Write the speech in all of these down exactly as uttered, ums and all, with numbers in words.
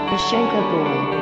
Ushanka boy.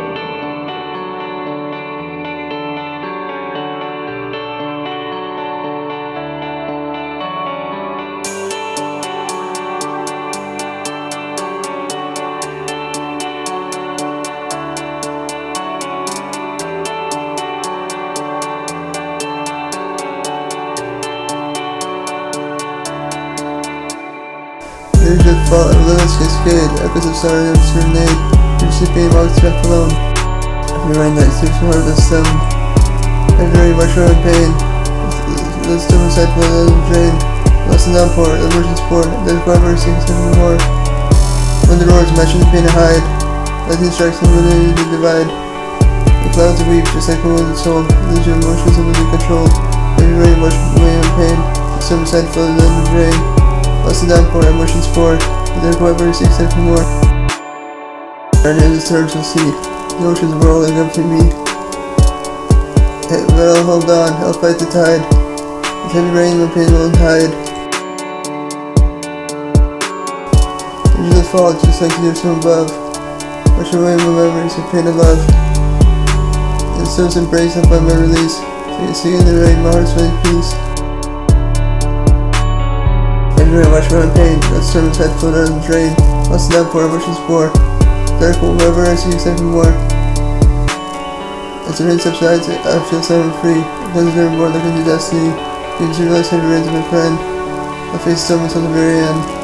There's a fall of relentless cascade, echoes of sorrow and serenade. Your sleeping walks back alone. Every rain that sleeps from heart of the sound. Every rush around pain. The stone side full of the drain. Lost in downpour, the merchant's pour. There's forever sings something more. When the roars match the pain to hide. Lightning strikes and illuminating the divide. The clouds weep just like a wounded soul. Illusion emotions able to be controlled. Every rain wash away in pain. The stone side full of the drain. Lost in downpour, emotions pour. There whoever seeks it for more. Our name is torrential sea. The oceans whirl engulfing me. Hey, but I'll hold on, I'll fight the tide. With heavy rain, no pain won't hide. Angels will fall just like tears from above. Wash away my memories of pain and love. In the stone's embrace, I'll find my release. So you see in the rain, my heart's finding peace. Every rain wash around pain, that storm's head float out of the drain. Lost in downpour, emotions pour. Dark will wherever I see except for more. As the rain subsides, I feel sad and free. It doesn't ever more look into destiny. Dreams to realize heavy rains of my friend. I'll face the storm until the very end.